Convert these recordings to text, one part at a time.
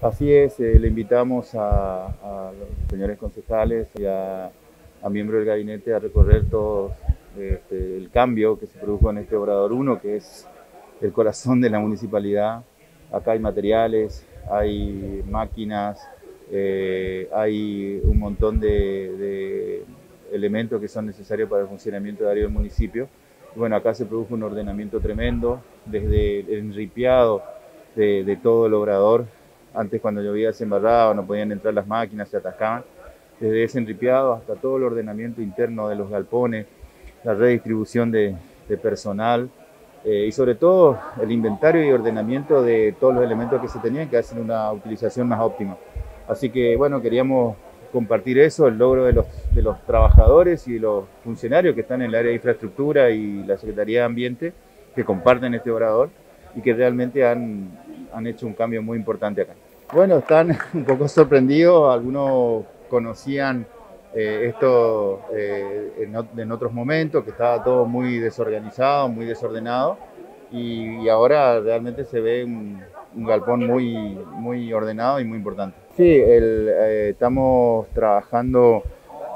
Así es, le invitamos a los señores concejales y a miembros del gabinete a recorrer todo el cambio que se produjo en este Obrador 1, que es el corazón de la municipalidad. Acá hay materiales, hay máquinas, hay un montón de elementos que son necesarios para el funcionamiento diario del municipio. Y bueno, acá se produjo un ordenamiento tremendo, desde el enripiado de todo el obrador. Antes, cuando llovía se embarraba, no podían entrar las máquinas, se atascaban. Desde ese enripiado hasta todo el ordenamiento interno de los galpones, la redistribución de personal, y sobre todo el inventario y ordenamiento de todos los elementos que se tenían, que hacen una utilización más óptima. Así que bueno, queríamos compartir eso, el logro de los trabajadores y de los funcionarios que están en el área de infraestructura y la Secretaría de Ambiente, que comparten este obrador y que realmente han hecho un cambio muy importante acá. Bueno, están un poco sorprendidos, algunos conocían esto en otros momentos, que estaba todo muy desorganizado, muy desordenado, y ahora realmente se ve un galpón muy ordenado y muy importante. Sí, estamos trabajando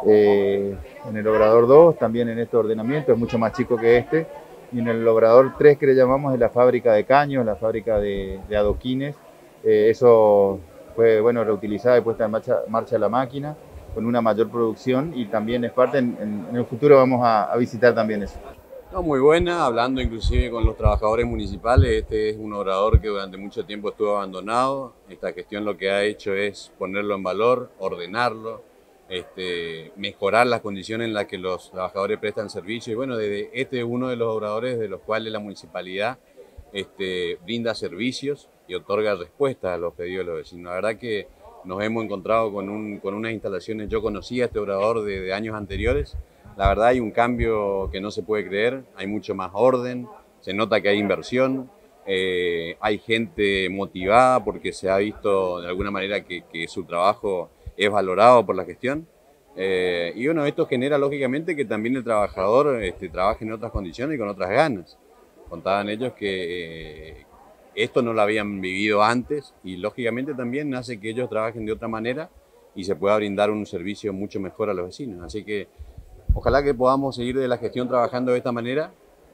en el Obrador 2, también en este ordenamiento, es mucho más chico que este, y en el Obrador 3, que le llamamos, es la fábrica de caños, la fábrica de adoquines. Eso fue reutilizada y puesta en marcha la máquina con una mayor producción, y también es parte, en el futuro vamos a visitar también eso. No, muy buena, hablando inclusive con los trabajadores municipales. Este es un obrador que durante mucho tiempo estuvo abandonado. Esta gestión lo que ha hecho es ponerlo en valor, ordenarlo, mejorar las condiciones en las que los trabajadores prestan servicio. Y bueno, este es uno de los obradores de los cuales la municipalidad brinda servicios y otorga respuestas a los pedidos de los vecinos. La verdad que nos hemos encontrado con unas instalaciones. Yo conocía este obrador de años anteriores. La verdad hay un cambio que no se puede creer, hay mucho más orden, se nota que hay inversión, hay gente motivada porque se ha visto de alguna manera que su trabajo es valorado por la gestión. Y bueno, esto genera lógicamente que también el trabajador trabaje en otras condiciones y con otras ganas. Contaban ellos que esto no lo habían vivido antes, y lógicamente también hace que ellos trabajen de otra manera y se pueda brindar un servicio mucho mejor a los vecinos. Así que ojalá que podamos seguir de la gestión trabajando de esta manera.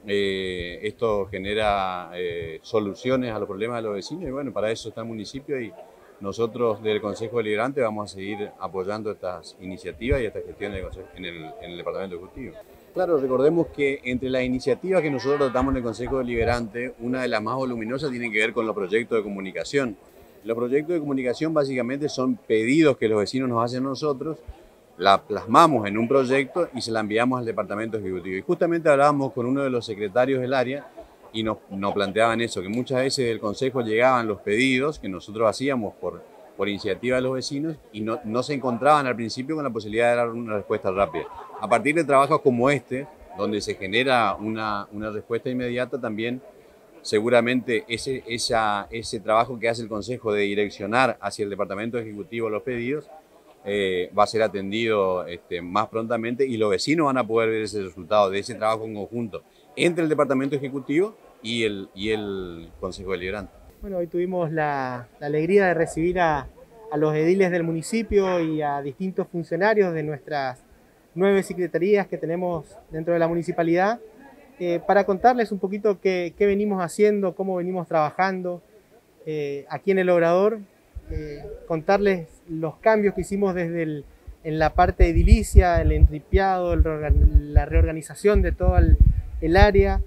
Esto genera soluciones a los problemas de los vecinos, y bueno, para eso está el municipio, y nosotros del Consejo Deliberante vamos a seguir apoyando estas iniciativas y estas gestiones en el Departamento Ejecutivo. Claro, recordemos que entre las iniciativas que nosotros tratamos en el Consejo Deliberante, una de las más voluminosas tiene que ver con los proyectos de comunicación. Los proyectos de comunicación básicamente son pedidos que los vecinos nos hacen a nosotros, la plasmamos en un proyecto y se la enviamos al Departamento Ejecutivo. Y justamente hablábamos con uno de los secretarios del área y nos planteaban eso, que muchas veces del Consejo llegaban los pedidos que nosotros hacíamos por iniciativa de los vecinos, y no se encontraban al principio con la posibilidad de dar una respuesta rápida. A partir de trabajos como este, donde se genera una respuesta inmediata, también seguramente ese trabajo que hace el Consejo de direccionar hacia el Departamento Ejecutivo los pedidos va a ser atendido más prontamente, y los vecinos van a poder ver ese resultado de ese trabajo en conjunto entre el Departamento Ejecutivo y el Consejo Deliberante. Bueno, hoy tuvimos la alegría de recibir a los ediles del municipio y a distintos funcionarios de nuestras 9 secretarías que tenemos dentro de la municipalidad, para contarles un poquito qué venimos haciendo, cómo venimos trabajando aquí en el Obrador, contarles los cambios que hicimos en la parte edilicia, el enripiado, la reorganización de todo el área,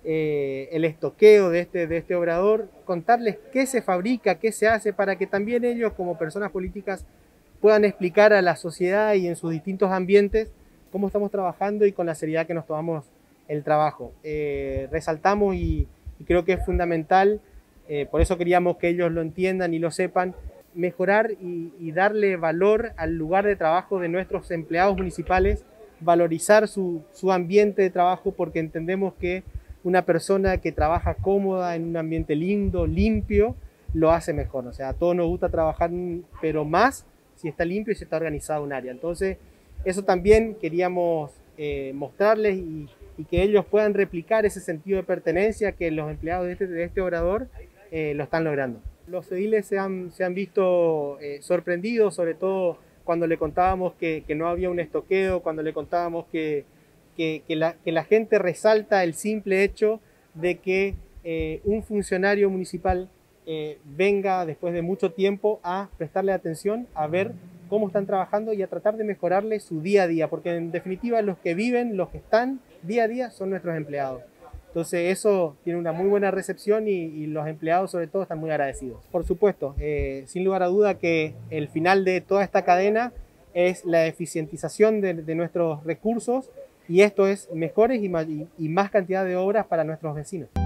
el estoqueo de este obrador, contarles qué se fabrica, qué se hace, para que también ellos, como personas políticas, puedan explicar a la sociedad y en sus distintos ambientes cómo estamos trabajando y con la seriedad que nos tomamos el trabajo. Resaltamos y creo que es fundamental, por eso queríamos que ellos lo entiendan y lo sepan, mejorar y darle valor al lugar de trabajo de nuestros empleados municipales, valorizar su ambiente de trabajo, porque entendemos que una persona que trabaja cómoda en un ambiente lindo, limpio, lo hace mejor. O sea, a todos nos gusta trabajar, pero más si está limpio y si está organizado un área. Entonces, eso también queríamos mostrarles y que ellos puedan replicar ese sentido de pertenencia que los empleados de este obrador lo están logrando. Los ediles se han visto sorprendidos, sobre todo cuando le contábamos que no había un estoqueo, cuando le contábamos que la gente resalta el simple hecho de que un funcionario municipal venga después de mucho tiempo a prestarle atención, a ver cómo están trabajando y a tratar de mejorarle su día a día, porque en definitiva los que viven, los que están día a día son nuestros empleados. Entonces eso tiene una muy buena recepción y los empleados sobre todo están muy agradecidos. Por supuesto, sin lugar a duda que el final de toda esta cadena es la eficientización de nuestros recursos y esto es mejores y más cantidad de obras para nuestros vecinos.